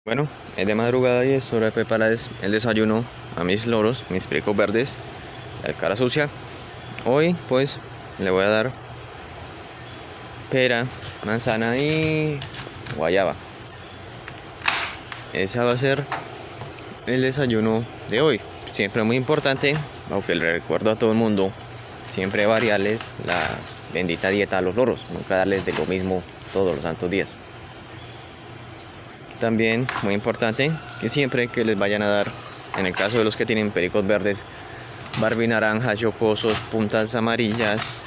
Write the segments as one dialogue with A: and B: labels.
A: Bueno, es de madrugada y es hora de prepararles el desayuno a mis loros, mis pericos verdes, la cara sucia. Hoy pues le voy a dar pera, manzana y guayaba. Ese va a ser el desayuno de hoy. Siempre muy importante, aunque le recuerdo a todo el mundo, siempre variarles la bendita dieta a los loros, nunca darles de lo mismo todos los santos días. También muy importante que siempre que les vayan a dar, en el caso de los que tienen pericos verdes, barbinaranjas, yocosos, puntas amarillas,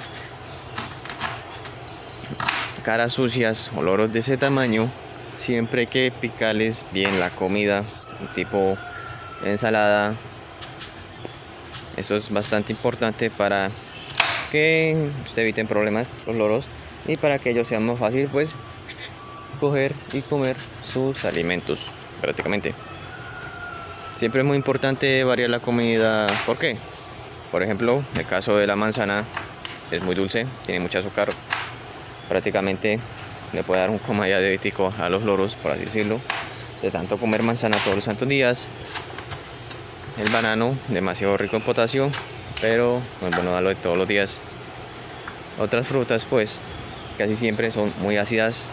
A: caras sucias o loros de ese tamaño, siempre hay que picarles bien la comida, tipo ensalada. Esto es bastante importante para que se eviten problemas los loros y para que ellos sean más fácil pues coger y comer sus alimentos prácticamente. Siempre es muy importante variar la comida. ¿Por qué? Por ejemplo, el caso de la manzana es muy dulce, tiene mucho azúcar, prácticamente le puede dar un coma diabético a los loros, por así decirlo, de tanto comer manzana todos los santos días. El banano, demasiado rico en potasio, pero no es bueno darlo de todos los días. Otras frutas pues casi siempre son muy ácidas,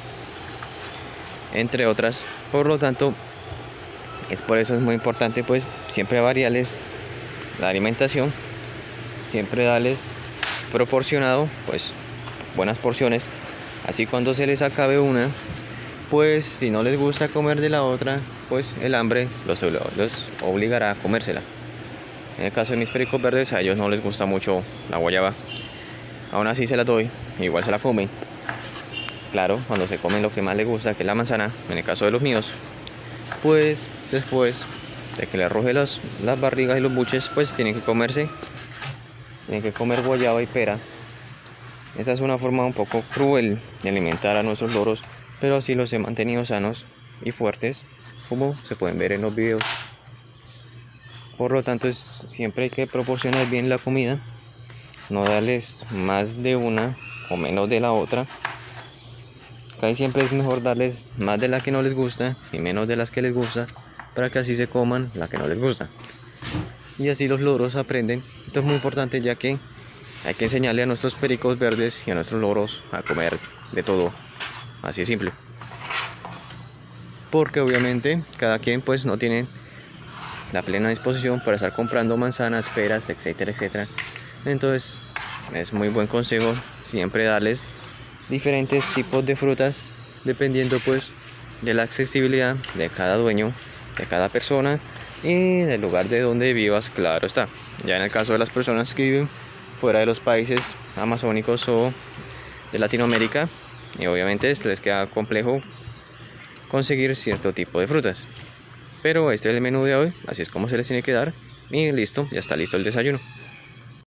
A: entre otras, por lo tanto por eso es muy importante pues siempre variarles la alimentación, siempre darles proporcionado pues buenas porciones, así cuando se les acabe una, pues si no les gusta comer de la otra, pues el hambre los obligará a comérsela. En el caso de mis pericos verdes, a ellos no les gusta mucho la guayaba, aún así se la doy, igual se la comen. Claro, cuando se comen lo que más les gusta, que es la manzana, en el caso de los míos, pues después de que le arroje las barrigas y los buches, pues tienen que comer guayaba y pera. Esta es una forma un poco cruel de alimentar a nuestros loros, pero así los he mantenido sanos y fuertes, como se pueden ver en los videos. Por lo tanto, siempre hay que proporcionar bien la comida, no darles más de una o menos de la otra. Casi siempre es mejor darles más de la que no les gusta y menos de las que les gusta, para que así se coman la que no les gusta. Y así los loros aprenden. Esto es muy importante, ya que hay que enseñarle a nuestros pericos verdes y a nuestros loros a comer de todo. Así es simple. Porque obviamente cada quien pues no tiene la plena disposición para estar comprando manzanas, peras, etcétera, etcétera. Entonces es muy buen consejo siempre darles diferentes tipos de frutas, dependiendo pues de la accesibilidad de cada dueño, de cada persona y del lugar de donde vivas, claro está. Ya en el caso de las personas que viven fuera de los países amazónicos o de Latinoamérica, y obviamente les queda complejo conseguir cierto tipo de frutas, pero este es el menú de hoy, así es como se les tiene que dar y listo, ya está listo el desayuno.